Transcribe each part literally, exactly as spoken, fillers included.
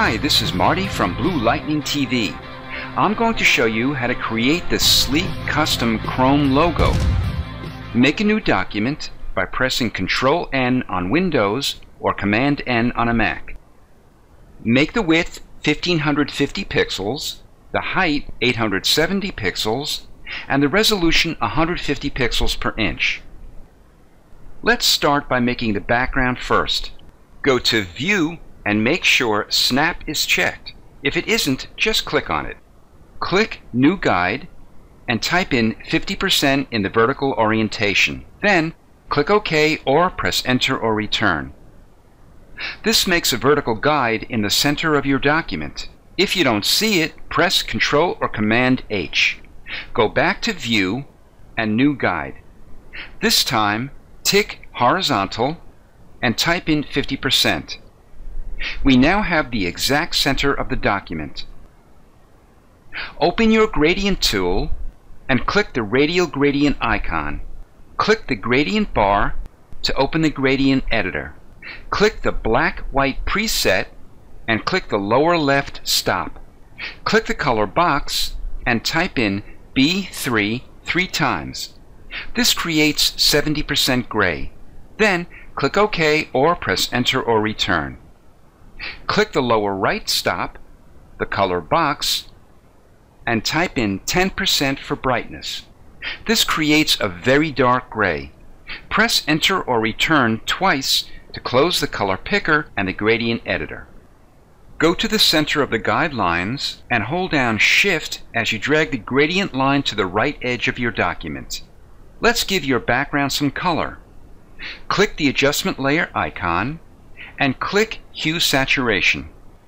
Hi, this is Marty from Blue Lightning T V. I'm going to show you how to create this sleek custom Chrome logo. Make a new document by pressing control N on Windows or command N on a Mac. Make the width fifteen fifty pixels, the height eight hundred seventy pixels, and the resolution one hundred fifty pixels per inch. Let's start by making the background first. Go to View and make sure Snap is checked. If it isn't, just click on it. Click New Guide and type in fifty percent in the vertical orientation. Then click OK or press Enter or Return. This makes a vertical guide in the center of your document. If you don't see it, press Control or Command H. Go back to View and New Guide. This time, tick Horizontal and type in fifty percent. We now have the exact center of the document. Open your gradient tool and click the radial gradient icon. Click the gradient bar to open the gradient editor. Click the black-white preset and click the lower left stop. Click the color box and type in B three three times. This creates seventy percent gray. Then click OK or press Enter or Return. Click the lower right stop, the color box, and type in ten percent for brightness. This creates a very dark gray. Press Enter or Return twice to close the color picker and the gradient editor. Go to the center of the guidelines and hold down Shift as you drag the gradient line to the right edge of your document. Let's give your background some color. Click the adjustment layer icon and click Hue Saturation.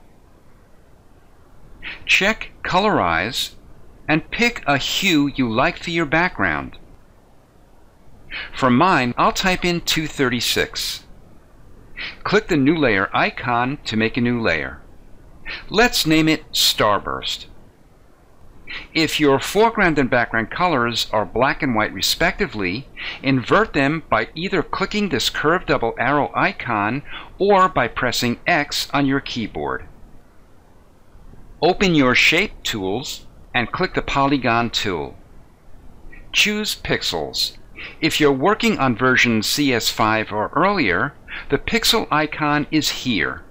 Check Colorize and pick a hue you like for your background. For mine, I'll type in two thirty-six. Click the New Layer icon to make a new layer. Let's name it Starburst. If your foreground and background colors are black and white respectively, invert them by either clicking this curved double arrow icon or by pressing X on your keyboard. Open your Shape tools and click the Polygon tool. Choose Pixels. If you're working on version C S five or earlier, the pixel icon is here.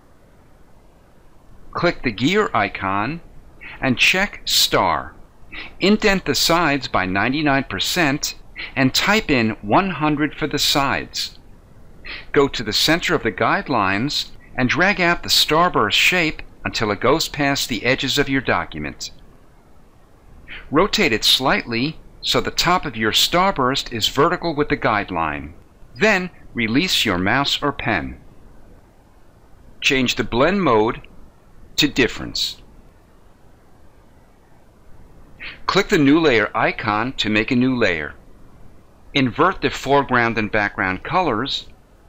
Click the gear icon and check Star. Indent the sides by ninety-nine percent and type in one hundred for the sides. Go to the center of the guidelines and drag out the starburst shape until it goes past the edges of your document. Rotate it slightly so the top of your starburst is vertical with the guideline. Then release your mouse or pen. Change the blend mode to difference. Click the New Layer icon to make a new layer. Invert the foreground and background colors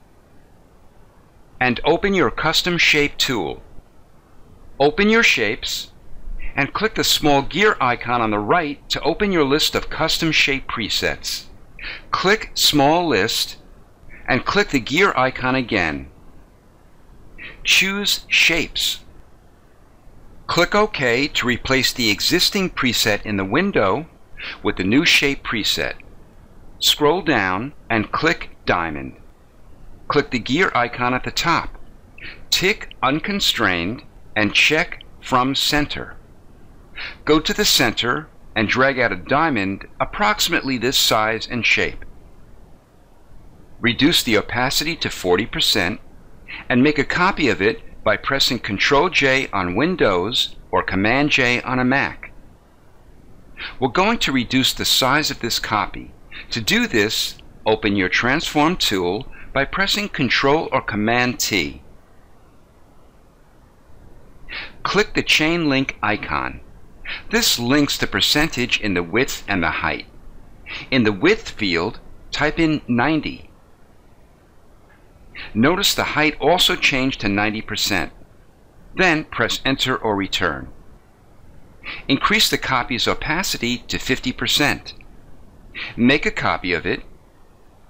and open your Custom Shape tool. Open your shapes and click the small gear icon on the right to open your list of custom shape presets. Click Small List and click the gear icon again. Choose Shapes. Click OK to replace the existing preset in the window with the new shape preset. Scroll down and click Diamond. Click the gear icon at the top. Tick Unconstrained and check From Center. Go to the center and drag out a diamond approximately this size and shape. Reduce the opacity to forty percent and make a copy of it by pressing control J on Windows or command J on a Mac. We're going to reduce the size of this copy. To do this, open your Transform tool by pressing control or command T. Click the chain link icon. This links the percentage in the width and the height. In the width field, type in ninety. Notice the height also changed to ninety percent. Then press Enter or Return. Increase the copy's opacity to fifty percent. Make a copy of it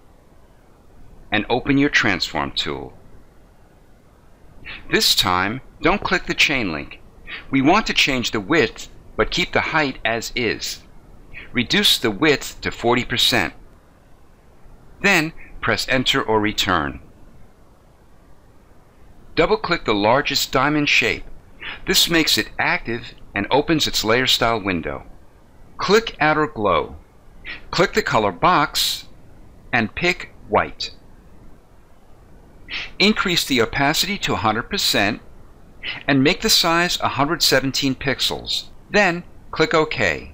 and open your Transform tool. This time, Don't click the chain link. We want to change the width, but keep the height as is. Reduce the width to forty percent. Then press Enter or Return. Double-click the largest diamond shape. This makes it active and opens its layer style window. Click Outer Glow. Click the color box and pick white. Increase the opacity to one hundred percent and make the size one hundred seventeen pixels. Then click OK.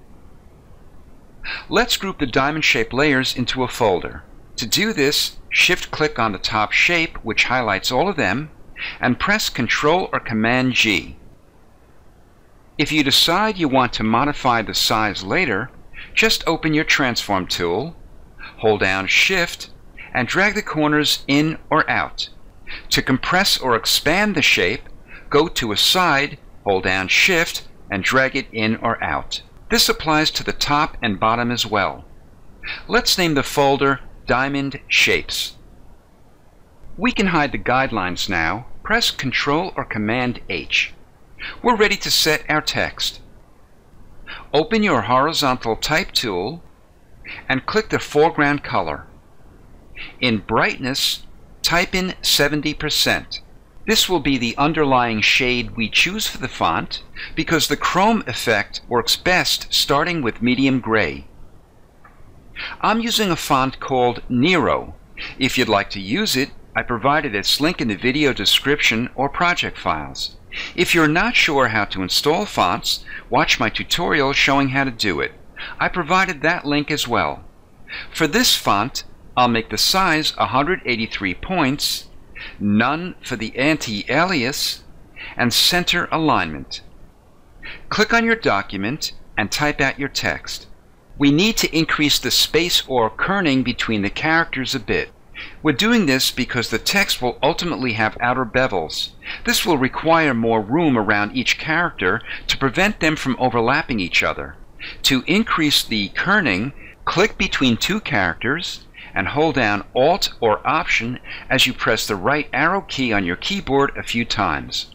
Let's group the diamond-shaped layers into a folder. To do this, shift-click on the top shape, which highlights all of them, and press Control or Command G. If you decide you want to modify the size later, just open your Transform tool, hold down Shift, and drag the corners in or out. To compress or expand the shape, go to a side, hold down Shift, and drag it in or out. This applies to the top and bottom as well. Let's name the folder Diamond Shapes. We can hide the guidelines now. Press Control or Command H. We're ready to set our text. Open your horizontal type tool and click the foreground color. In brightness, type in seventy percent. This will be the underlying shade we choose for the font because the chrome effect works best starting with medium gray. I'm using a font called Nero. If you'd like to use it, I provided its link in the video description or project files. If you're not sure how to install fonts, watch my tutorial showing how to do it. I provided that link as well. For this font, I'll make the size one hundred eighty-three points, none for the anti-alias, and center alignment. Click on your document and type out your text. We need to increase the space or kerning between the characters a bit. We're doing this because the text will ultimately have outer bevels. This will require more room around each character to prevent them from overlapping each other. To increase the kerning, click between two characters and hold down Alt or Option as you press the right arrow key on your keyboard a few times.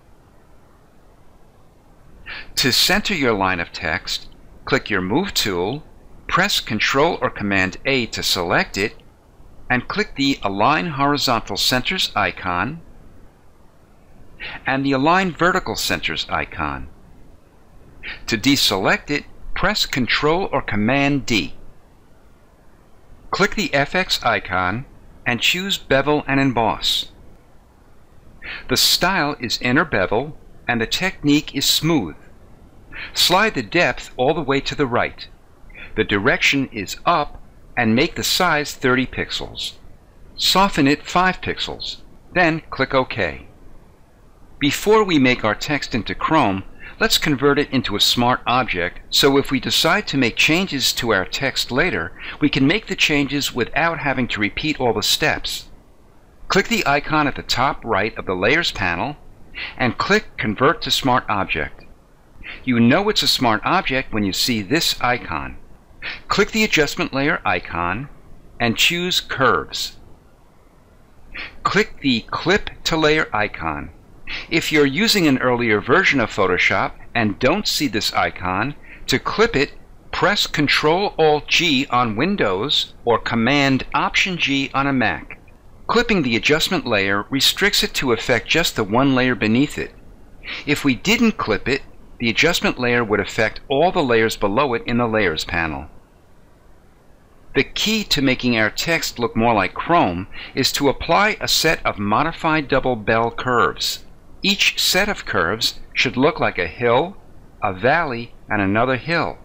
To center your line of text, click your Move tool, press Control or Command A to select it, and click the Align Horizontal Centers icon and the Align Vertical Centers icon. To deselect it, press Control or Command D. Click the F X icon and choose Bevel and Emboss. The style is inner bevel and the technique is smooth. Slide the depth all the way to the right. The direction is up and make the size thirty pixels. Soften it five pixels. Then click OK. Before we make our text into Chrome, let's convert it into a smart object so if we decide to make changes to our text later, we can make the changes without having to repeat all the steps. Click the icon at the top right of the Layers panel and click Convert to Smart Object. You know it's a smart object when you see this icon. Click the Adjustment Layer icon and choose Curves. Click the Clip to Layer icon. If you're using an earlier version of Photoshop and don't see this icon, to clip it, press Control Alt G on Windows or Command Option G on a Mac. Clipping the adjustment layer restricts it to affect just the one layer beneath it. If we didn't clip it, the adjustment layer would affect all the layers below it in the Layers panel. The key to making our text look more like Chrome is to apply a set of modified double bell curves. Each set of curves should look like a hill, a valley, and another hill.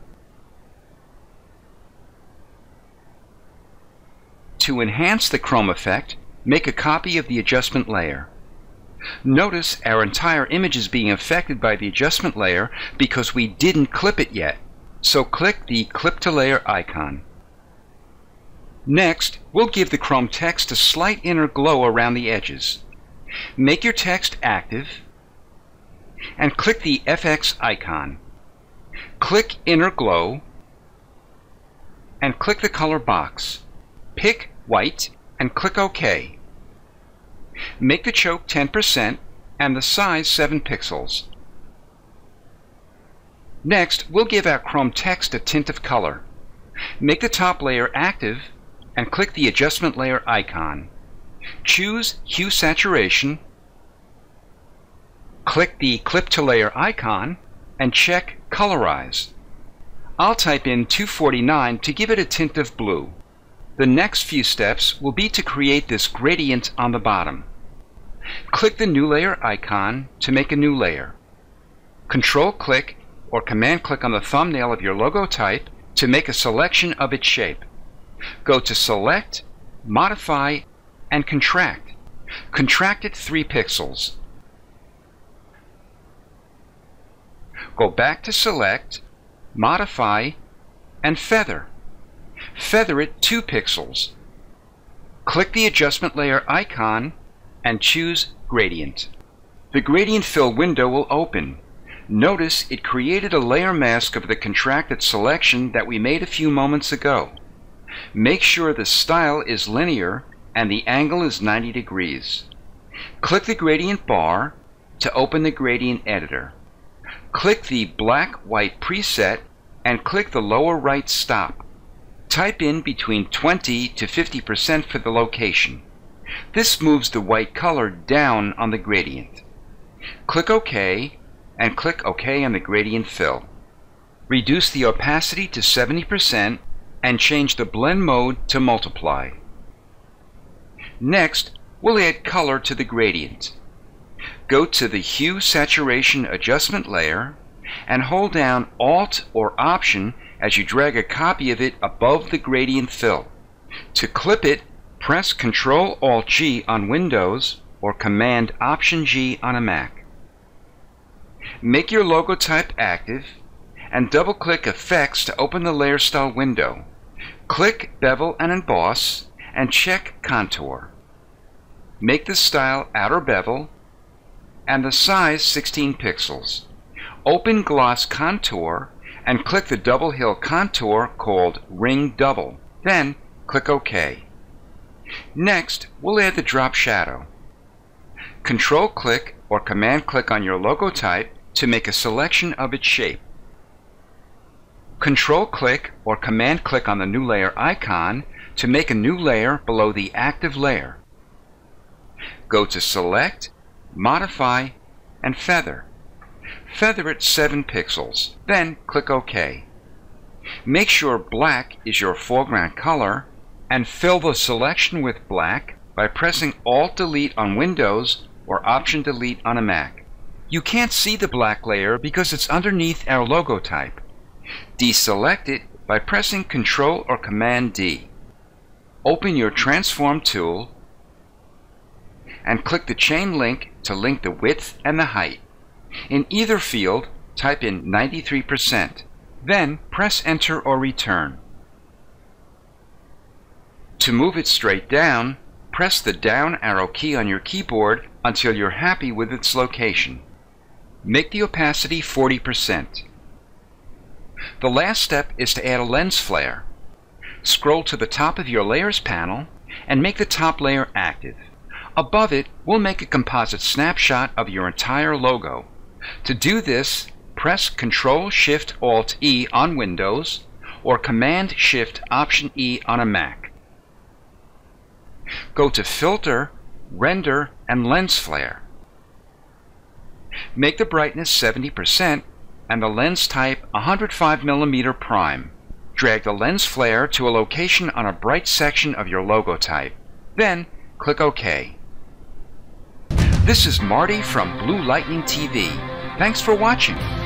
To enhance the Chrome effect, make a copy of the adjustment layer. Notice our entire image is being affected by the adjustment layer because we didn't clip it yet. So click the Clip to Layer icon. Next, we'll give the Chrome text a slight inner glow around the edges. Make your text active and click the F X icon. Click Inner Glow and click the color box. Pick white and click OK. Make the choke ten percent and the size seven pixels. Next, we'll give our Chrome text a tint of color. Make the top layer active and click the adjustment layer icon. Choose Hue Saturation, click the Clip to Layer icon, and check Colorize. I'll type in two forty-nine to give it a tint of blue. The next few steps will be to create this gradient on the bottom. Click the New Layer icon to make a new layer. Control-click or Command-click on the thumbnail of your logo type to make a selection of its shape. Go to Select, Modify, and Contract. Contract it three pixels. Go back to Select, Modify, and Feather. Feather it two pixels. Click the adjustment layer icon and choose Gradient. The Gradient Fill window will open. Notice it created a layer mask of the contracted selection that we made a few moments ago. Make sure the style is linear and the angle is ninety degrees. Click the gradient bar to open the gradient editor. Click the black-white preset and click the lower right stop. Type in between twenty to fifty percent for the location. This moves the white color down on the gradient. Click OK and click OK on the gradient fill. Reduce the opacity to seventy percent and change the blend mode to multiply. Next, we'll add color to the gradient. Go to the Hue Saturation Adjustment layer and hold down Alt or Option as you drag a copy of it above the gradient fill. To clip it, press Control Alt G on Windows or Command Option G on a Mac. Make your logo type active and double-click Effects to open the Layer Style window. Click Bevel and Emboss and check Contour. Make the style outer bevel and the size sixteen pixels. Open Gloss Contour and click the double hill contour called Ring Double. Then click OK. Next, we'll add the drop shadow. Control-click or Command-click on your logo type to make a selection of its shape. Control-click or Command-click on the new layer icon to make a new layer below the active layer. Go to Select, Modify, and Feather. Feather it seven pixels, then click OK. Make sure black is your foreground color and fill the selection with black by pressing Alt-Delete on Windows or Option-Delete on a Mac. You can't see the black layer because it's underneath our logo type. Deselect it by pressing Control or Command D. Open your Transform tool and click the chain link to link the width and the height. In either field, type in ninety-three percent. Then press Enter or Return. To move it straight down, press the down arrow key on your keyboard until you're happy with its location. Make the opacity forty percent. The last step is to add a lens flare. Scroll to the top of your Layers panel and make the top layer active. Above it, we'll make a composite snapshot of your entire logo. To do this, press Control Shift Alt E on Windows or Command Shift Option E on a Mac. Go to Filter, Render, and Lens Flare. Make the brightness seventy percent and the lens type one hundred five millimeter prime. Drag the lens flare to a location on a bright section of your logo type. Then click OK. This is Marty from Blue Lightning T V. Thanks for watching.